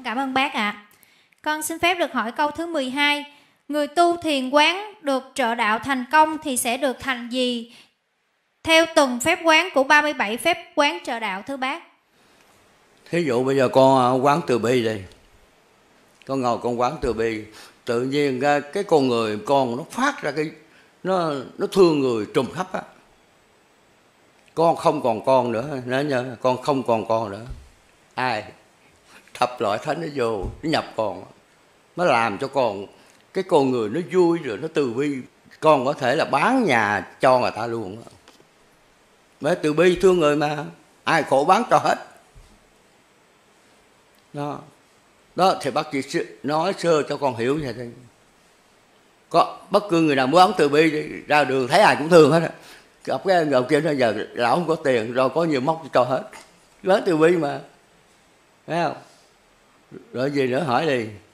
Con cảm ơn bác ạ. Con xin phép được hỏi câu thứ 12. Người tu thiền quán được trợ đạo thành công thì sẽ được thành gì theo từng phép quán của 37 phép quán trợ đạo thưa bác? Thí dụ bây giờ con quán từ bi đi, con ngồi con quán từ bi, tự nhiên cái con người con nó phát ra cái nó thương người trùm khắp á. Con không còn con nữa, nhớ con không còn con nữa. Ai thập loại thánh nó vô, nó nhập con, nó làm cho con cái con người nó vui rồi nó từ bi, con có thể là bán nhà cho người ta luôn. Bởi từ bi thương người mà, ai khổ bán cho hết. Đó thì bác chỉ nói sơ cho con hiểu vậy thôi. Có bất cứ người nào muốn bán từ bi đi, ra đường thấy ai cũng thương hết á. Gặp cái người kia nó giờ lão không có tiền rồi có nhiều móc cho hết, bán từ bi mà, thấy không? Rồi gì nữa hỏi đi.